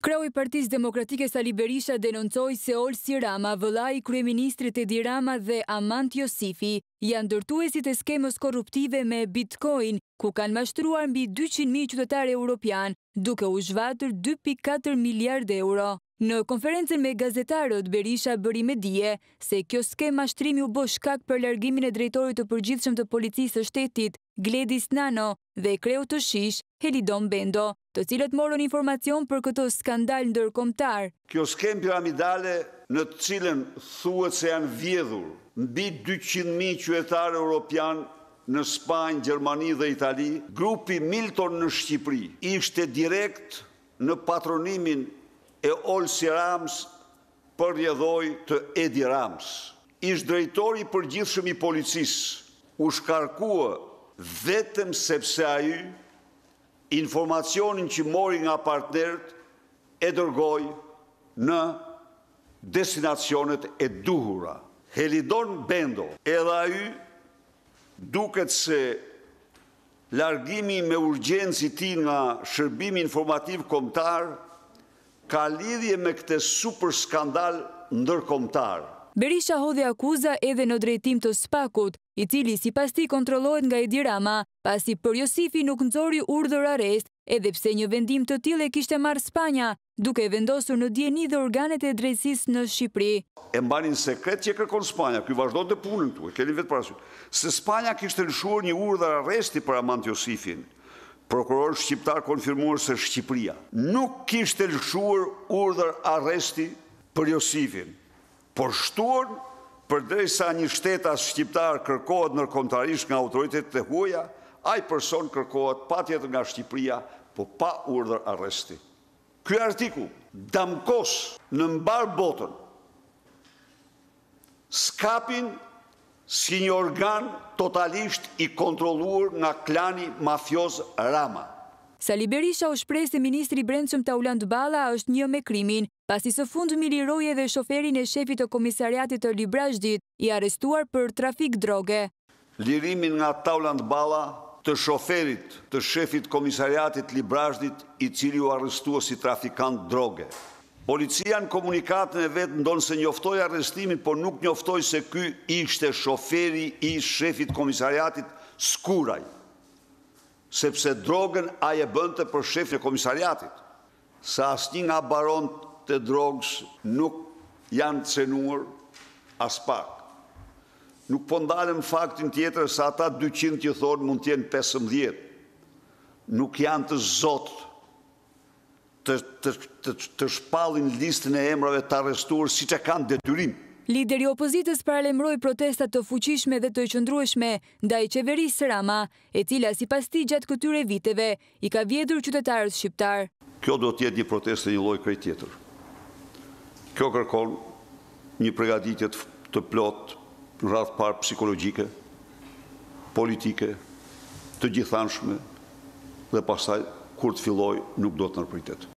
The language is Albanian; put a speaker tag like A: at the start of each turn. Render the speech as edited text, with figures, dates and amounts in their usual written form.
A: Kreu i Partisë Demokratike Sali Berisha denoncoi se Olsi Rama, vëllai i kryeministrit Edi Rama dhe Amant Josifi janë ndërtuesit e skemës korruptive me Bitcoin, ku kanë mashtruar mbi 200.000 qytetarë europian, duke u zhvatur 2.4 miliardë euro. Në konferencën me gazetarët, Berisha bëri me dije se kjo skemë mashtrimi u bë shkak për largimin e drejtorit të përgjithshëm të policisë së shtetit, Gledis Nano, dhe kreu të SHish, Helidon Bendo, të cilët morën informacion për këtë skandal ndërkombëtar.
B: Kjo skemë piramidale në të cilën thuhet se janë vjedhur mbi 200.000 qytetarë europian në Spanjë, Gjermani dhe Itali, grupi Milton në Shqipëri ishte direkt në patronimin e Olsi Rams për rjedhoj të Edi Rams. Ish drejtori i përgjithshëm i policisë u shkarkua vetëm sepse ai informacionin që mori nga partnerët e dërgoi në destinacionet e duhura. Helidon Bendo, edhe ai duket se largimi me urgjencë i tij nga shërbimi informativ kombëtar ka lidhje me këtë super skandal ndërkombëtar.
A: Berisha hodhi akuza edhe në drejtim të SPAK-ut, i cili sipas tij kontrollohet nga Edi Rama, pasi për Josifi nuk nxori urdhër arrest, edhe pse një vendim të tillë e kishte marrë Spanja, duke vendosur në dieni dhe organet e drejtësisë në Shqipëri.
B: E mbanin sekret që kërkon Spanja, ky vazhdonte punën këtu, e keni vetë parasysh. Se Spanja kishte lëshuar një urdhër arresti për Amant Josifin. Prokuror shqiptar konfirmuar se Shqipëria nuk kishte lëshuar urdhër arresti për Josifin, por shtuar përderisa një shtetas shqiptar kërkohet ndërkombëtarisht nga autoritetet e huaja, ai person kërkohet patjetër nga Shqipëria, po pa urdhër arresti. Ky artikull damkos në mbar botën skapin si një organ totalisht i kontrolluar nga klani mafioz Rama.
A: Sali Berisha u shpreh se ministri i Brendshëm Tauland Balla është një me krimin, pasi së fundmi liroi edhe shoferin e shefit të komisariatit të Librazhdit, i arrestuar për trafik droge.
B: Lirimin nga Tauland Balla të shoferit të shefit komisariatit Librazhdit, i cili u arrestua si trafikant droge. Policia në komunikatën e vetë ndonë se njoftoi arrestimin, por nuk njoftoi se ky ishte shoferi i shefit komisariatit Skuraj, sepse drogën ai e bënte për shefin e komisariatit. Sa asnjë nga baronët të drogës nuk janë cenuar as pak. Nuk po ndalem faktin tjetër se ata 200 që thonë mund t'jenë 15. Nuk janë të zotë të shpallin listën e emrave të arrestuar siç e kanë detyrim.
A: Lideri i opozitës paralemroi protestat të fuqishme dhe të qëndrueshme ndaj qeverisë Rama, e cila sipas tij gjatë këtyre viteve i ka vjedhur qytetarët shqiptar.
B: Kjo do të jetë një protestë një lloj krejt tjetër. Kjo kërkon një përgatitje të plot në radhë parë psikologjike, politike, të gjithanshme, dhe pastaj kur të fillojë nuk do të ndërpritet.